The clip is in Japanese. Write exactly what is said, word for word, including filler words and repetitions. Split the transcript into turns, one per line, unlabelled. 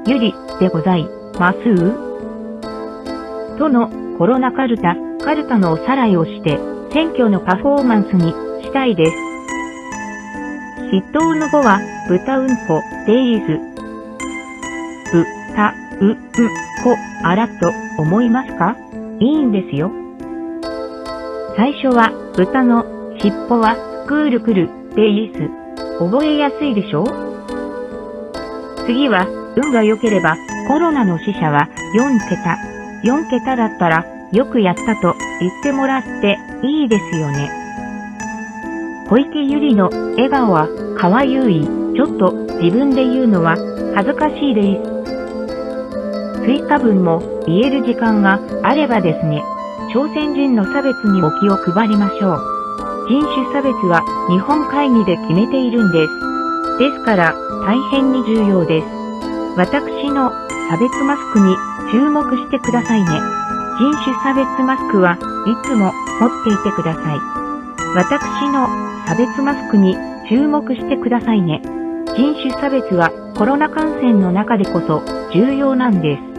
ゆりでございますとのコロナカルタ、カルタのおさらいをして、選挙のパフォーマンスにしたいです。筆頭の語は、豚うんこでーす。ぶ、た、う、ん、こ、あらと思いますか？いいんですよ。最初は、豚の尻尾は、くるくるでーす。覚えやすいでしょ？次は、運が良ければ、コロナの死者はよんけた。よんけただったら、よくやったと言ってもらっていいですよね。小池百合の笑顔はかわゆい。ちょっと自分で言うのは恥ずかしいです。追加分も言える時間があればですね、朝鮮人の差別にも気を配りましょう。人種差別は日本会議で決めているんです。ですから大変に重要です。私の差別マスクに注目してくださいね。人種差別マスクはいつも持っていてください。私の差別マスクに注目してくださいね。人種差別はコロナ感染の中でこそ重要なんです。